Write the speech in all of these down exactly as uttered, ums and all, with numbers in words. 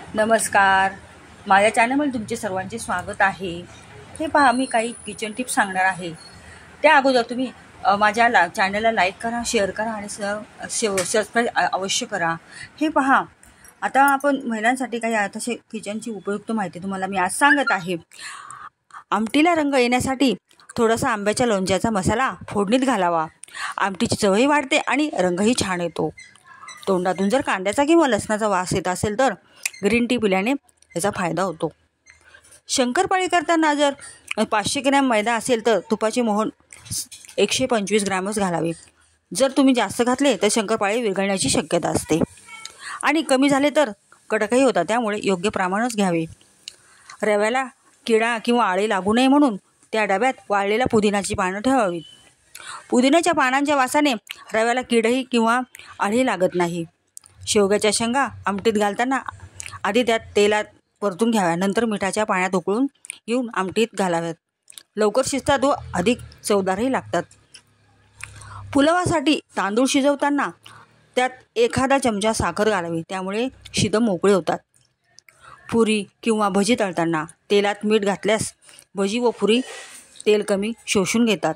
नमस्कार, माझ्या चॅनलमध्ये तुमचे सर्वांचे स्वागत आहे. हे पहा, मी काही किचन टिप्स सांगणार आहे. त्या अगोदर तुम्ही अ, माझ्या ला चॅनलला लाईक करा, शेअर करा आणि स सबस्क्राईब अवश्य करा. हे पहा, आता आपण महिलांसाठी काही तसे किचनची उपयुक्त माहिती तुम्हाला मी आज सांगत आहे. आमटीला रंग येण्यासाठी थोडासा आंब्याच्या लोणच्याचा मसाला फोडणीत घालावा. आमटीची चवही वाढते आणि रंगही छान येतो. तोंडातून जर कांद्याचा किंवा लसणाचा वास येत असेल तर ग्रीन टी पिल्याने याचा फायदा होतो. शंकरपाळी करताना जर पाचशे ग्रॅम मैदा असेल तर तुपाचे मोहन एकशे पंचवीस ग्रॅमच घालावे. जर तुम्ही जास्त घातले तर शंकरपाळी विरघळण्याची शक्यता असते आणि कमी झाले तर कडकही होतात. त्यामुळे योग्य प्रमाणच घ्यावे. रव्याला किडा किंवा आळी लागू नये म्हणून त्या डब्यात वाळलेल्या पुदिन्याची पानं ठेवावीत. पुदिन्याच्या पानांच्या वासाने रव्याला किडही किंवा आळी लागत नाही. शेवग्याच्या शेंगा आमटीत घालताना आधी त्यात तेलात परतून घ्याव्या, नंतर मिठाच्या पाण्यात उकळून घेऊन आमटीत घालाव्यात. लवकर शिजतात व अधिक चवदारही लागतात. पुलावासाठी तांदूळ शिजवताना त्यात एखादा चमचा साखर घालावी, त्यामुळे शिदम मोकळे होतात. पुरी किंवा भजी तळताना तेलात मीठ घातल्यास भजी व पुरी तेल कमी शोषून घेतात.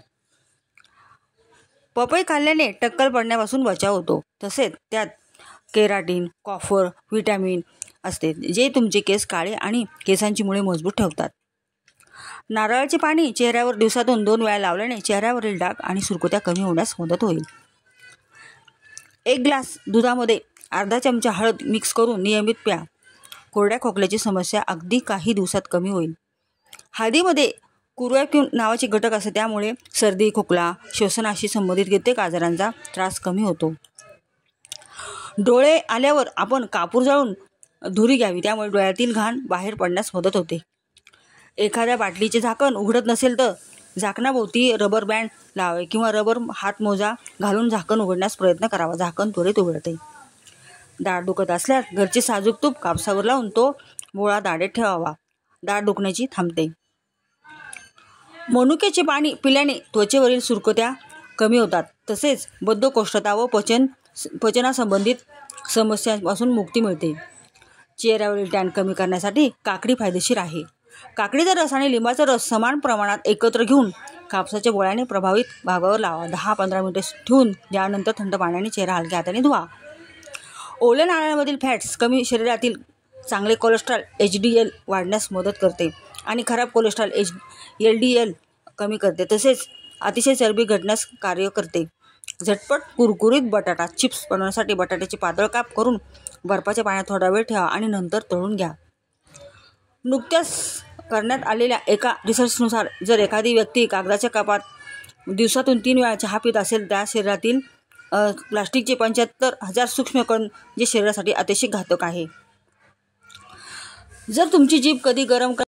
पपई खाल्ल्याने टक्कल पडण्यापासून बचाव होतो. तसेच त्यात केराटीन, कॉपर, व्हिटॅमिन असते, जे तुमचे केस काळे आणि केसांची मुळे मजबूत ठेवतात. नारळाचे पाणी चेहऱ्यावर दिवसातून दोन वेळा लावल्याने चेहऱ्यावरील डाग आणि सुरकुत्या कमी होण्यास मदत होईल. एक ग्लास दुधामध्ये अर्धा चमचा हळद मिक्स करून नियमित प्या. कोरड्या खोकल्याची समस्या अगदी काही दिवसात कमी होईल. हळदीमध्ये कुर्क्यूमिन नावाचे घटक असते, त्यामुळे सर्दी, खोकला, श्वसनाशी संबंधित कित्येक आजारांचा त्रास कमी होतो. डोळे आल्यावर आपण कापूर जाळून धुरी घ्यावी, त्यामुळे डोळ्यातील घाण बाहेर पडण्यास मदत होते. एखाद्या बाटलीचे झाकण उघडत नसेल तर झाकणाभोवती रबर बँड लावावे किंवा रबर हातमोजा घालून झाकण उघडण्यास प्रयत्न करावा. झाकण त्वरित उघडते. दाढ दुखत असल्यास घरचे साजूक तूप कापसावर लावून तो बोळा दाढेत ठेवावा. दाढ दुखण्याची थांबते. मनुक्याचे पाणी पिल्याने त्वचेवरील सुरकुत्या कमी होतात. तसेच बद्धकोष्ठता व पचन पचनासंबंधित समस्यांपासून मुक्ती मिळते. चेहऱ्यावरील टॅन कमी करण्यासाठी काकडी फायदेशीर आहे. काकडीचा रस आणि लिंबाचा रस समान प्रमाणात एकत्र घेऊन कापसाच्या गोळ्याने प्रभावित भागावर लावा. दहा पंधरा मिनिटे ठेवून त्यानंतर थंड पाण्याने चेहरा हलक्या हाताने धुवा. ओल्या नारळामधील फॅट्स कमी शरीरातील चांगले कोलेस्ट्रॉल एच डी एल वाढण्यास मदत करते आणि खराब cholesterol H L D L कमी करते. तसेच अतिशय चरबी घटण्यास कार्य करते. झटपट कुरकुरीत बटाटा चिप्स बनवण्यासाठी बटाट्याचे पातळ काप करून बर्फाच्या पाण्यात थोडा वेळ ठेवा आणि नंतर तळून घ्या. नुकत्याच करण्यात आलेल्या एका रिसर्चनुसार जर एखादी व्यक्ती कागदाच्या कपात दिवसातून तीन वेळा चहा पित असेल, त्या शरीरातील प्लास्टिकचे पंच्याहत्तर हजार सूक्ष्म कण, जे शरीरासाठी अतिशय घातक आहे. जर तुमची जीभ कधी गरम